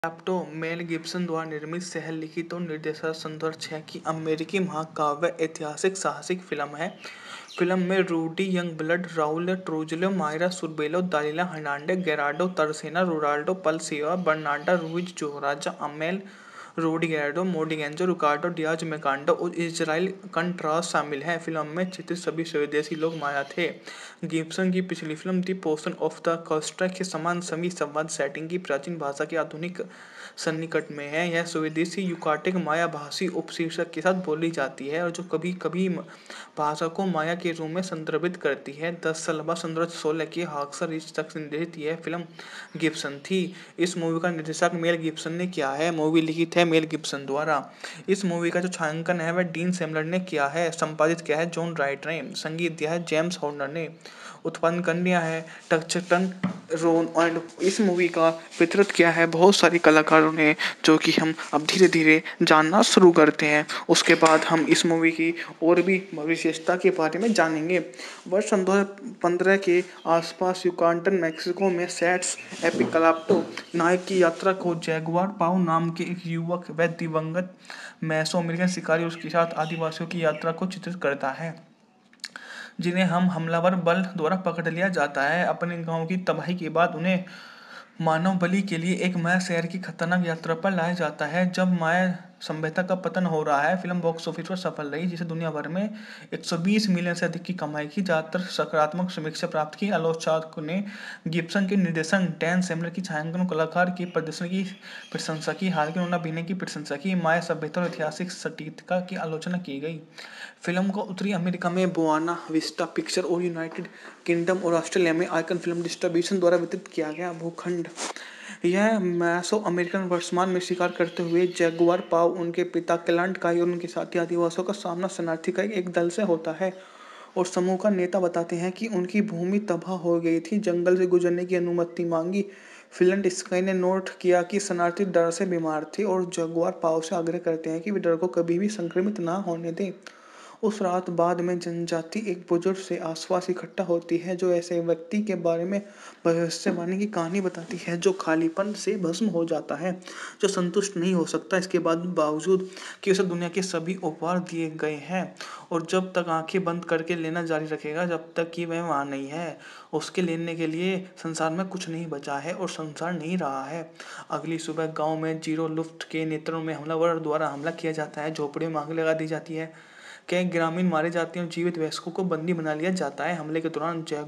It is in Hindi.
कैप्टो मेल गिब्सन द्वारा निर्मित, सह-लिखित और निर्देशित 2006 की अमेरिकी महाकाव्य ऐतिहासिक साहसिक फिल्म है। फिल्म में Rudy Youngblood, Raoul Trujillo, Mayra Serbulo, Dalia Hernandez, Gerardo Taracena, Ronaldo Palacios, Bernardo Ruiz Juarez, Amel Rodriguez, मोडिगेंजो, रिकार्डो डियाज मेकांडो और इज़राइल कंट्रास शामिल हैं। फिल्म में चित्रित सभी स्वदेशी लोग माया थे। गिब्सन की पिछली film The Passion of the Christ के समान सभी संवाद सेटिंग की प्राचीन भाषा के आधुनिक सन्निकट में है। यह स्वदेशी युकाटिक माया भाषी उपशीर्षक के साथ बोली जाती है और जो कभी कभी भाषा को माया के रूप में संदर्भित करती है। 10 साल बाद 1516 की हाक्सर रिच तक निर्देशित यह फिल्म गिब्सन थी। इस मूवी का निर्देशक मेल गिब्सन ने किया है। मूवी लिखित है मेल गिब्सन द्वारा। इस मूवी का जो छायांकन है वह डीन सेमलर ने किया है। संपादित किया है जॉन राइट ने। संगीत दिया है जेम्स हॉर्नर ने। उत्पादन करने है टचटन रोन एंड इस मूवी का वितरित किया है बहुत सारे कलाकारों ने, जो कि हम अब धीरे धीरे जानना शुरू करते हैं। उसके बाद हम इस मूवी की और भी विशेषता के बारे में जानेंगे। वर्ष 2015 के आसपास युकाटन मैक्सिको में सेट्स एपिकलाप्टो नायक की यात्रा को जैगुआर पाओ नाम के एक युवक व दिवंगत मेसो अमेरिकन शिकारी उसके साथ आदिवासियों की यात्रा को चित्रित करता है, जिन्हें हमलावर बल द्वारा पकड़ लिया जाता है। अपने गांव की तबाही के बाद उन्हें मानव बलि के लिए एक माया शहर की खतरनाक यात्रा पर लाया जाता है। जब माया सभ्यता का पतन हो रहा है, फिल्म बॉक्स ऑफिस पर सफल रही, जिसे दुनिया भर में 120 मिलियन से अधिक की कमाई की, ज्यादातर सकारात्मक समीक्षा प्राप्त की। आलोचकों ने गिब्सन के निर्देशन, डैन सेमलर की छायांकन, कलाकार की प्रदर्शन की प्रशंसा की, हालांकि उन्होंने अभिनय की प्रशंसा की। माया सभ्यता और ऐतिहासिक सटीकता की आलोचना की गई। फिल्म को उत्तरी अमेरिका में बुआना विस्टा पिक्चर और यूनाइटेड किंगडम और ऑस्ट्रेलिया में आइकन फिल्म डिस्ट्रीब्यूशन द्वारा वितरित किया गया। भूखंड यह मेसो अमेरिकन वर्तमान में शिकार करते हुए जैगुआर पाओ उनके पिता क्लांट काई और उनके साथी आदिवासियों का सामना शरणार्थी का एक दल से होता है और समूह का नेता बताते हैं कि उनकी भूमि तबाह हो गई थी, जंगल से गुजरने की अनुमति मांगी। फिल्म स्काई ने नोट किया कि शरणार्थी डर से बीमार थे और जगुआर पाओ से आग्रह करते हैं कि वे डर को कभी भी संक्रमित ना होने दें। उस रात बाद में जनजाति एक बुजुर्ग से आसपास इकट्ठा होती है, जो ऐसे व्यक्ति के बारे में भविष्यवाणी की कहानी बताती है जो खालीपन से भस्म हो जाता है, जो संतुष्ट नहीं हो सकता इसके बावजूद कि उसे दुनिया के सभी उपहार दिए गए हैं और जब तक आंखें बंद करके लेना जारी रखेगा जब तक कि वह वहां नहीं है। उसके लेने के लिए संसार में कुछ नहीं बचा है और संसार नहीं रहा है। अगली सुबह गांव में जीरो लुफ्ट के नेत्रों में हमलावर द्वारा हमला किया जाता है। झोपड़ियों में आग लगा दी जाती है। कई ग्रामीण मारे जाते हैं और जीवित वयस्कों को बंदी बना लिया जाता है। हमले के दौरान